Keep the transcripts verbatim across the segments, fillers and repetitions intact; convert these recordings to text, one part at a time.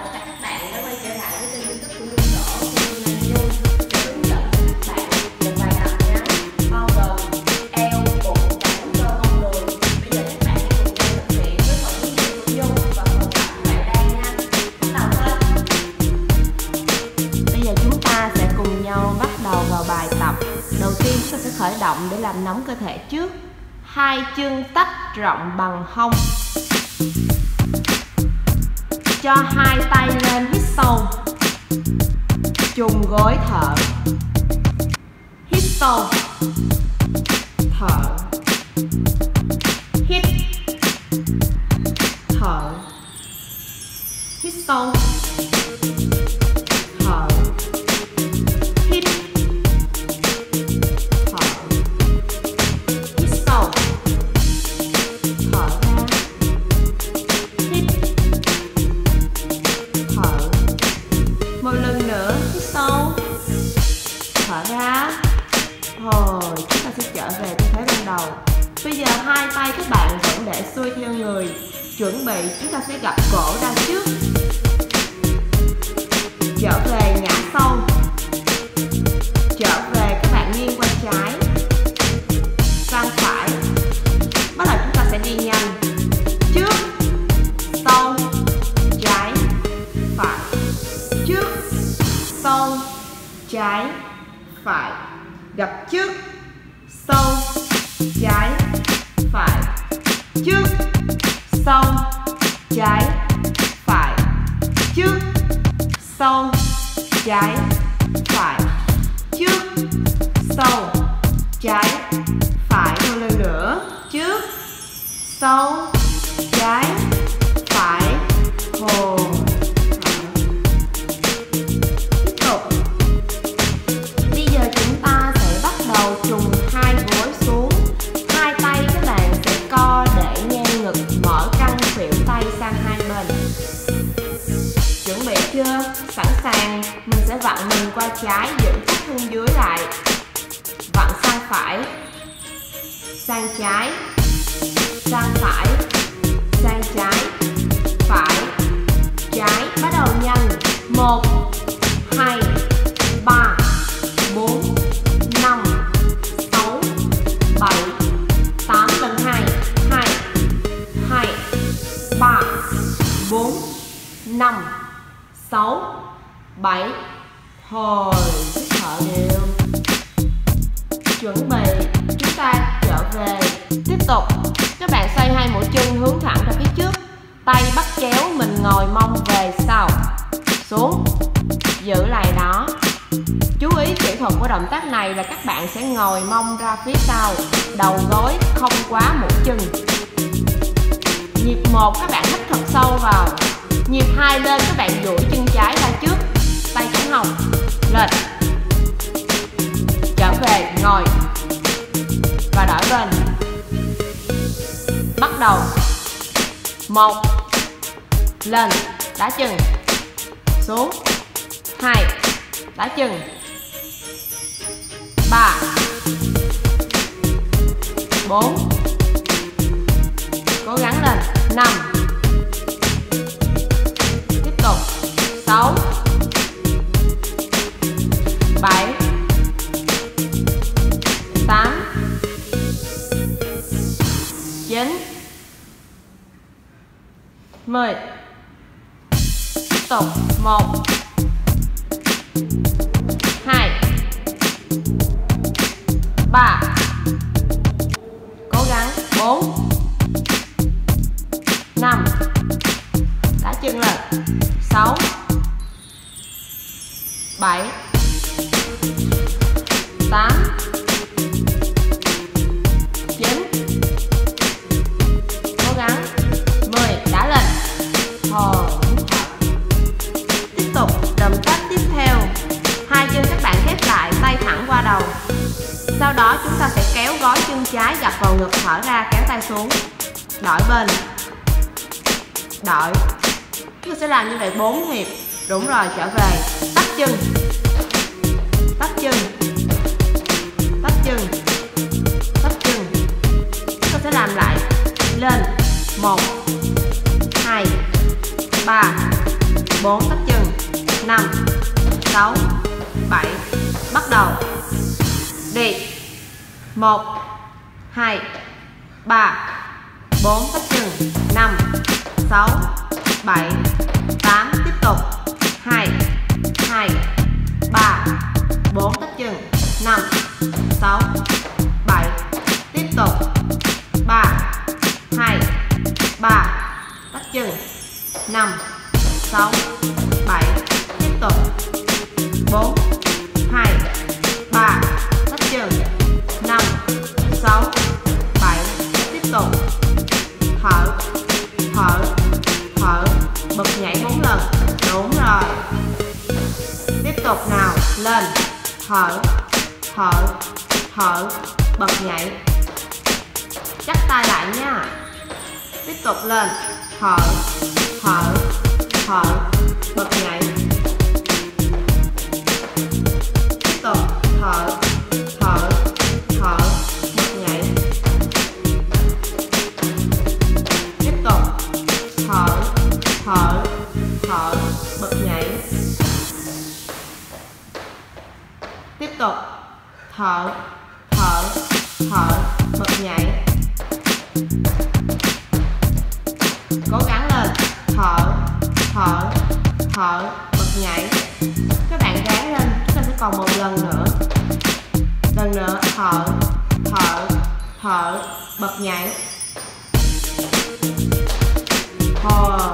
tất cả các bạn đã quay trở lại với kênh YouTube của Nhung Đỗ Nhung Nhung để hướng dẫn các bạn một bài tập ngắn bao gồm eo, bụng và nắm cơ con người. Bây giờ các bạn hãy cùng nhau thực hiện với phần hướng dẫn của Nhung và phần tập bạn đang nha. Bắt đầu thôi. Bây giờ chúng ta sẽ cùng nhau bắt đầu vào bài tập. Đầu tiên chúng ta sẽ khởi động để làm nóng cơ thể trước. Hai chân tách rộng bằng hông. Cho hai tay lên, hít sâu. Trùng gối thở. Hít sâu. Thở. Hít. Thở. Hít sâu. Thở. Hít. Thở. Hít sâu. Thở ra. Hít. Thở. Một lần nữa, hít sâu. Thở ra. Rồi, chúng ta sẽ trở về tư thế ban đầu. Bây giờ hai tay các bạn vẫn để xuôi theo người. Chuẩn bị, chúng ta sẽ gập cổ ra trước. Trở về ngã sâu. Trở về các bạn nghiêng qua trái. Sang phải. Bắt đầu chúng ta sẽ đi nhanh. Trước. Sâu. Trái. Phải. Trước. Sâu. Trái. Phải. Gập trước. Sâu. Trái. Phải. Trước. Sâu. Trái. Phải. Trước. Sâu. Trái. Phải. Trước. Sâu. Trái. Phải. Một lần nữa. Trước. Sâu. Trái. Phải. Hồi. Tiếp tục. Bây giờ chúng ta sẽ bắt đầu trùng hai gối xuống. Hai tay các bạn sẽ co để ngang ngực, mở căng khuỷu tay sang hai bên. Chuẩn bị chưa? Sẵn sàng. Mình sẽ vặn mình qua trái, giữ chắc thân dưới lại. Vặn sang phải. Sang trái. Sang phải. Sang trái. Phải. Trái. Bắt đầu nhanh. Một, hai, ba, bốn, năm, sáu, bảy, tám. Lần hai. Hai. Hai. Ba. Bốn. Năm. Sáu. Bảy. Hồi. Hít thở đều. Chuẩn bị. Chúng ta trở về. Tiếp tục. Các bạn xoay hai mũi chân hướng thẳng ra phía trước. Tay bắt chéo, mình ngồi mông về sau. Xuống. Giữ lại đó. Chú ý kỹ thuật của động tác này là các bạn sẽ ngồi mông ra phía sau. Đầu gối không quá mũi chân. Nhịp một các bạn hít thật sâu vào. Nhịp hai lên các bạn duỗi chân trái ra trước. Tay cẳng hông. Lên. Trở về, ngồi. Và đổi bên. Bắt đầu. Một. Lên. Đá chân. Xuống. Hai. Đá chân. Ba. Bốn. Cố gắng lên. Năm. Tiếp tục. Sáu. Bảy. Tám. Chín. Mười. Tiếp tục. Một. Hai. Ba. Cố gắng. Bốn. Năm. Đá chân lên. Sáu. Bảy. Tám. Chín. Cố gắng. Mười. Đá lên. Hồi. Tiếp tục. Động tác tiếp theo. Hai chân các bạn khép lại, tay thẳng qua đầu. Sau đó chúng ta sẽ kéo gối chân trái gập vào ngực, thở ra, kéo tay xuống. Đổi bên. Đổi. Chúng ta sẽ làm như vậy bốn hiệp. Đúng rồi, trở về. Tách chân. Tách chân. Tách chân. Tách chân. Chúng ta sẽ làm lại. Lên. Một. Hai. Ba. bốn tách chân. Năm, sáu, bảy. Bắt đầu. Đi. Một, hai, ba, bốn tách chân. Năm, sáu, bảy, tám. Tiếp tục. Hai, hai, ba, bốn tách chân. Năm, sáu, bảy. Tiếp tục. Ba, hai, ba. Tách chân. Năm, sáu, bảy. Tiếp tục. Bốn, hai, ba. Tách chân. Năm, sáu, bảy. Tiếp tục. Thở, thở, thở. Bật nhảy bốn lần. Đúng rồi. Tiếp tục nào. Lên. Thở, thở, thở. Bật nhảy. Chắp tay lại nha. Tiếp tục lên. Thở, thở, thở. Bật nhảy. Tiếp tục. Thở, thở, thở. Bật nhảy. Tiếp tục. Thở, thở, thở. Bật nhảy. Tiếp tục. Thở, thở, thở. Bật nhảy. Cố gắng lên. Thở, thở, thở. Bật nhảy. Các bạn ráng lên. Chúng ta sẽ còn một lần nữa. Lần nữa. Thở, thở, thở. Bật nhảy. Thôi.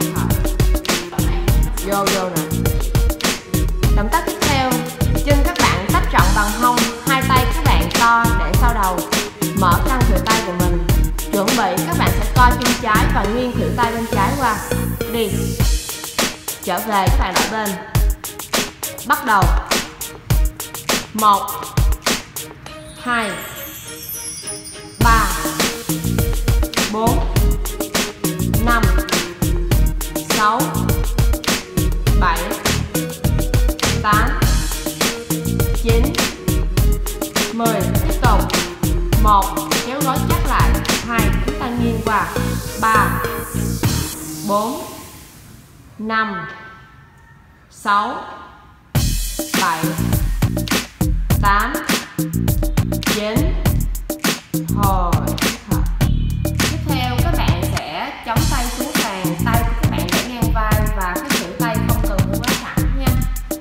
Vô vô nè. Động tác tiếp theo, chân các bạn tách trọn bằng hông, hai tay các bạn co để sau đầu, mở căng khuỷu tay của mình. Chuẩn bị các bạn sẽ co chân trái và nghiêng khuỷu tay bên trái qua. Đi. Trở về các bạn đổi bên. Bắt đầu. Một, hai, ba, bốn, năm, sáu, bảy, tám, chín, mười. Tiếp tục. Một, kéo gối chắc lại. Hai, chúng ta nghiêng qua. Ba, bốn, năm, sáu, bảy, tám, chín. Hồi. Tiếp theo các bạn sẽ chống tay xuống sàn, tay của các bạn để ngang vai và cái khuỷu tay không cần phải quá thẳng nha.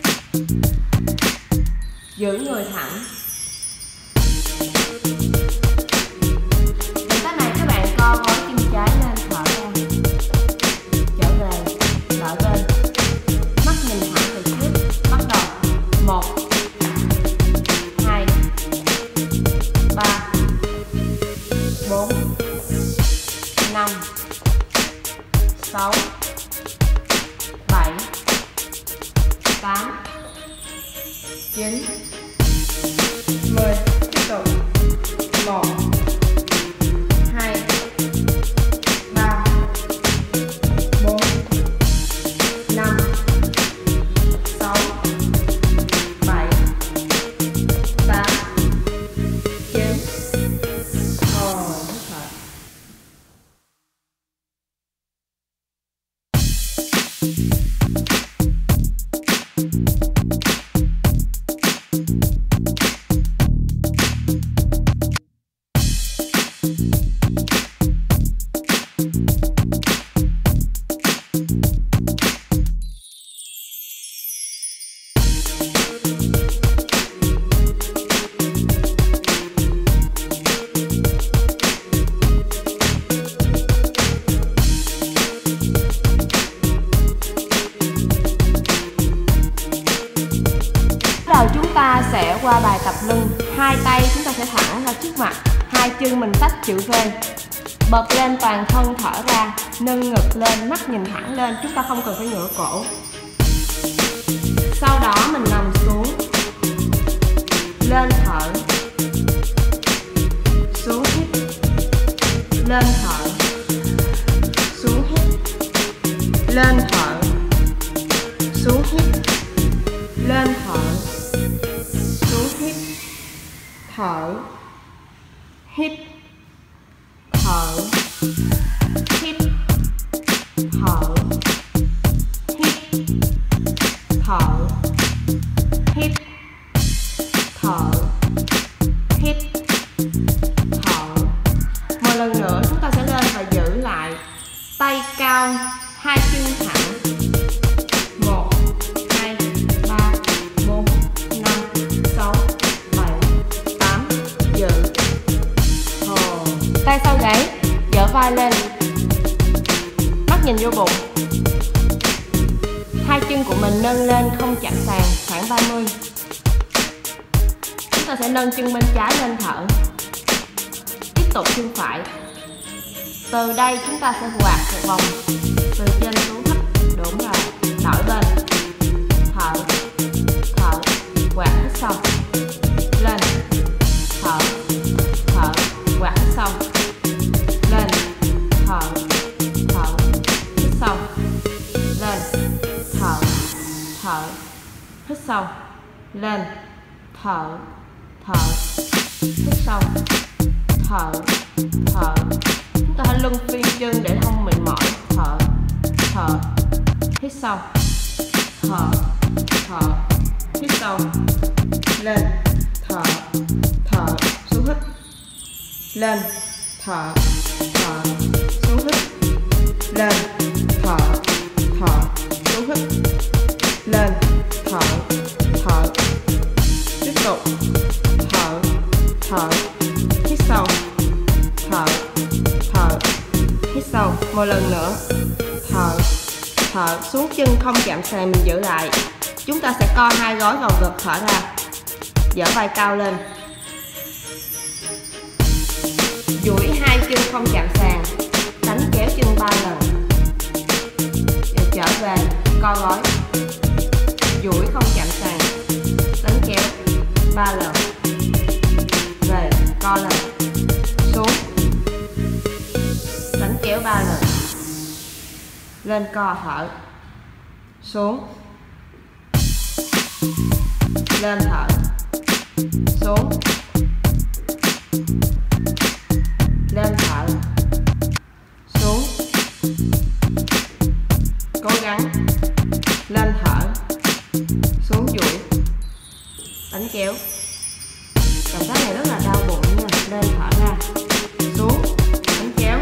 Giữ người thẳng. Động tác này các bạn co gối chân trái lên, thở ra. Trở về, đợi bên. Mắt nhìn thẳng về trước. Bắt đầu. Một, hai, ba, bốn, năm, sáu, bảy, tám, chín, mười. Tiếp tục. Một, hai, ba, bốn, năm, sáu, bảy, tám, chín. Rồi, hết rồi. Chúng ta sẽ qua bài tập lưng. Hai tay chúng ta sẽ thẳng ra trước mặt, hai chân mình tách chữ V. Bật lên toàn thân, thở ra, nâng ngực lên, mắt nhìn thẳng lên, chúng ta không cần phải ngửa cổ. Sau đó mình nằm xuống, lên thở, xuống hít, lên thở, xuống hít, lên thở, xuống hít, lên thở, xuống hít, thở, hít, thở, hít, thở, hít, chân của mình nâng lên không chạm sàn khoảng ba mươi. Chúng ta sẽ nâng chân bên trái lên thở. Tiếp tục chân phải. Từ đây chúng ta sẽ quạt một vòng từ trên xuống thấp. Đúng rồi, đổi bên. Thở, thở, quạt hít sâu. Lên, thở, thở, quạt hít sâu. Lên, thở, thở, hít sâu. Lên, thở, thở, hít sâu. Lên, thở, thở, hít sâu. Thở, thở. Chúng ta hãy luân phiên chân để không mệt mỏi. Thở, thở, hít sâu. Thở, thở, hít sâu. Lên, thở, thở, xuống hít. Lên, thở, thở, xuống hít. Lên, thở, thở, xuống hít. Lên, thở, thở. Tiếp tục. Thở, thở, hít sâu. Thở, thở, hít sâu. Một lần nữa. Thở, thở, xuống chân không chạm sàn mình giữ lại. Chúng ta sẽ co hai gối vào ngực, thở ra. Dở vai cao lên. Duỗi hai chân không chạm sàn. Đánh kéo chân ba lần. Rồi trở về, co gối. Duỗi không chạm sàn. Đánh kéo ba lần. Về, co lên. Xuống. Đánh kéo ba lần. Lên co thở. Xuống. Lên thở. Xuống. Lên thở. Xuống. Cố gắng. Lên thở. Xuống duỗi. Đánh kéo. Động tác này rất là đau bụng nha. Lên thở ra. Xuống. Đánh kéo.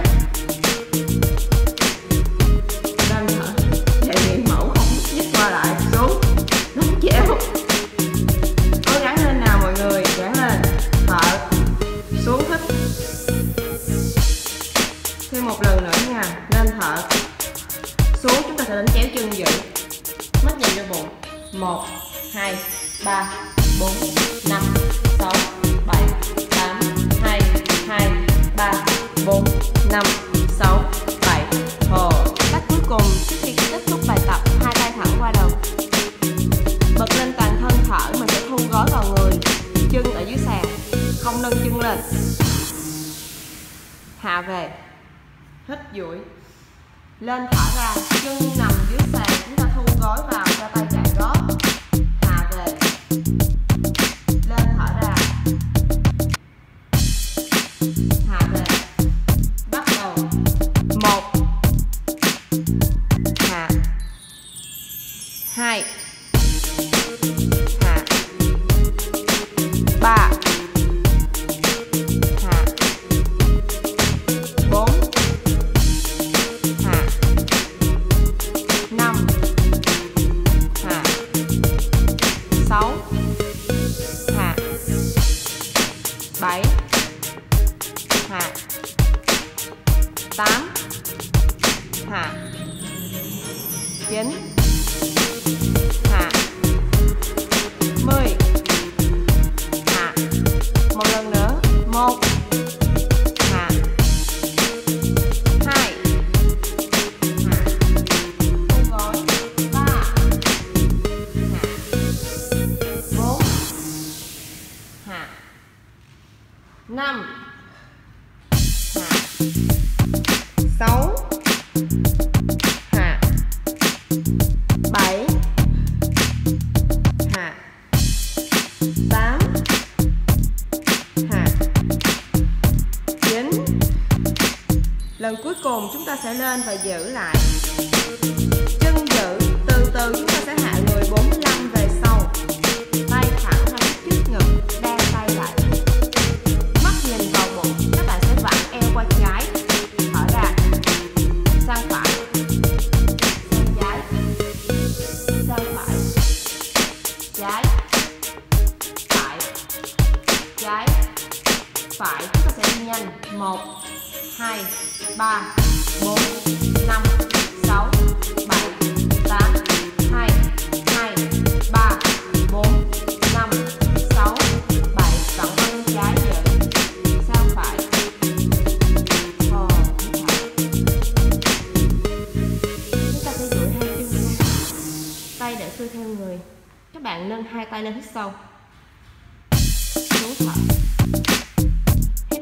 Lên thở. Để miệng mẫu không nhích qua lại. Xuống. Đánh kéo. Cố gắng lên nào mọi người. Gắng lên. Thở. Xuống hít. Thêm một lần nữa nha. Lên thở. Xuống chúng ta sẽ đánh kéo chân giữ. Mắt nhìn vô bụng. Một, hai, ba, bốn, năm, sáu, bảy, tám, hai, hai, ba, bốn, năm, sáu, bảy. Hồ. Cách cuối cùng trước khi kết thúc bài tập, hai tay thẳng qua đầu. Bật lên toàn thân thở, mình sẽ thu gối vào người. Chân ở dưới sàn, không nâng chân lên. Hạ về. Hít duỗi. Lên thở ra, chân nằm dưới sàn, chúng ta thu gối vào cho tay chạm gót. Hạ về. Lên thở ra. Hạ về. Bắt đầu. Một. Hạ. Hai. Hạ. Ba. Hạ. Bốn. Hạ. Năm. Hạ. Sáu. Hạ. Bảy. Hạ. Tám. Hạ. Chín. Hạ. Mười. Hạ. Một lần nữa. Một. Hạ. Hai. Hạ. Thu gối. Ba. Hạ. Bốn. Hạ. Năm. Hạ. Sáu. Hạ. Bảy. Hạ. Tám. Hạ. Chín. Lần cuối cùng chúng ta sẽ lên và giữ lại. Chân giữ, từ từ chúng ta sẽ hạ người bốn mươi lăm về sau. Tay thẳng ra trước ngực, đan tay lại. Mắt nhìn vào bụng, các bạn sẽ vặn eo qua trái. Thở ra. Sang phải. Sang trái. Sang phải. Trái. Phải. Trái. Phải. Chúng ta sẽ đi nhanh. Một, hai, ba, bốn, năm, sáu, bảy, tám, hai, để xuôi theo người. Các bạn nâng hai tay lên, hít sâu, xuống thở, hít,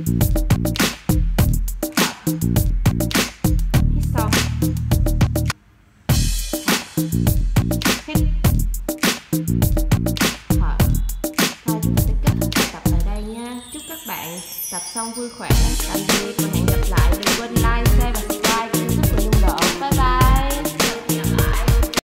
thở, hít sâu, thở, hít, thở. Thôi chúng ta sẽ kết thúc bài tập tại đây nha. Chúc các bạn tập xong vui khỏe.